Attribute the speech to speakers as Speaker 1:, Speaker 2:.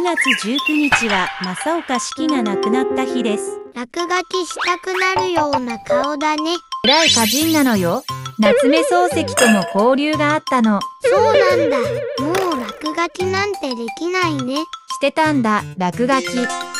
Speaker 1: 月19日は正岡子規が亡くなった日です。
Speaker 2: 落書きしたくなるような顔だね。
Speaker 3: 偉い歌人なのよ。夏目漱石とも交流があったの。
Speaker 2: そうなんだ。もう落書きなんてできないね。
Speaker 3: してたんだ、落書き。